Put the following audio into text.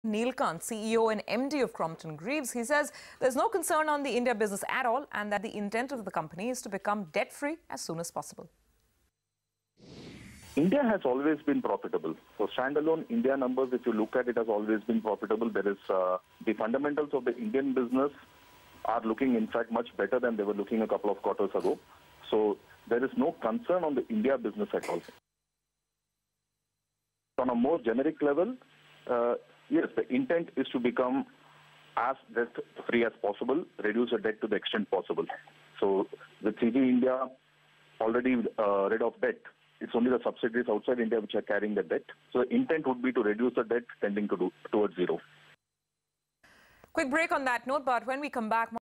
Neil Kant, CEO and MD of Crompton Greaves, he says there's no concern on the India business at all and that the intent of the company is to become debt-free as soon as possible. India has always been profitable. So standalone India numbers, if you look at it, has always been profitable. There is the fundamentals of the Indian business are looking, in fact, much better than they were looking a couple of quarters ago. So there is no concern on the India business at all. On a more generic level, yes, the intent is to become as debt-free as possible, reduce the debt to the extent possible. So with CG India already rid of debt, it's only the subsidiaries outside India which are carrying the debt. So the intent would be to reduce the debt tending towards zero. Quick break on that note, but when we come back,